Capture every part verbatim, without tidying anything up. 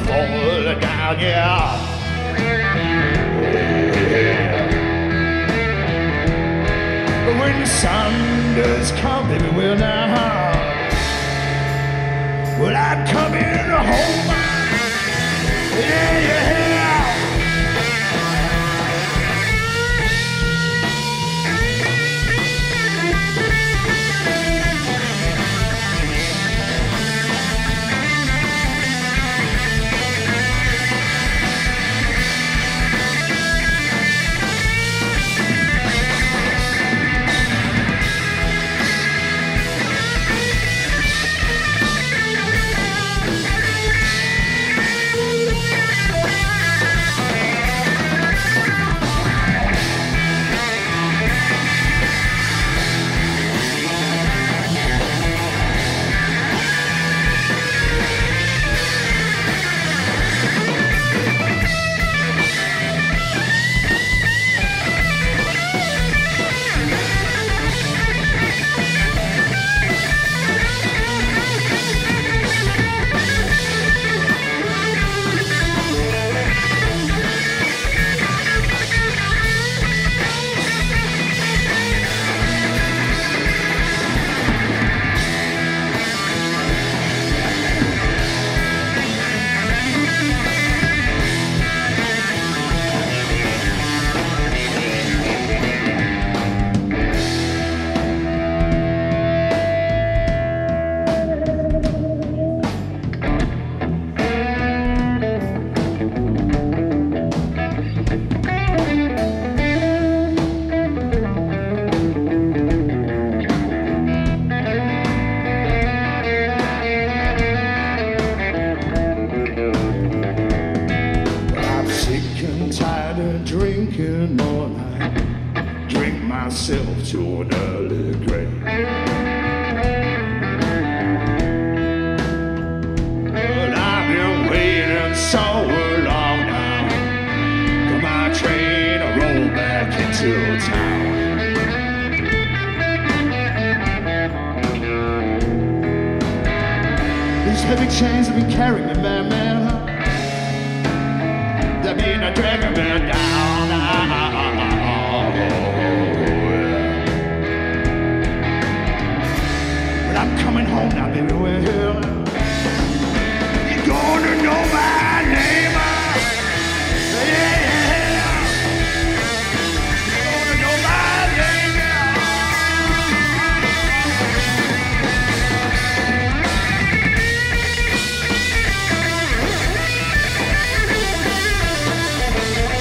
fall down, yeah. But when the sun does come, baby, well now, well I'm coming home, yeah, yeah. To an early grave. But I've been waiting so long now for my train to roll back into town. These heavy chains have been carrying me, man, man. They've been dragging me down. I'm coming home now, baby, well, you're gonna know my name, yeah, you're gonna know my name, yeah.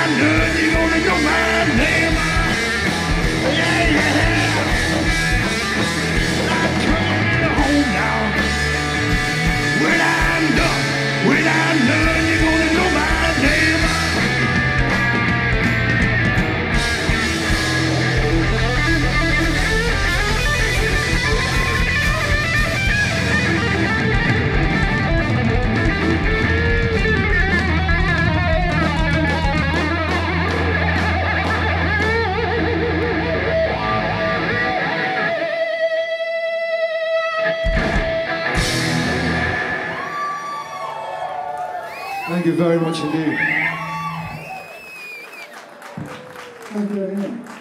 none, you're gonna know my name. Yeah, yeah. I'm coming home now. When I'm done, when I'm done, you're gonna know my name. Thank you very much indeed. Thank you again.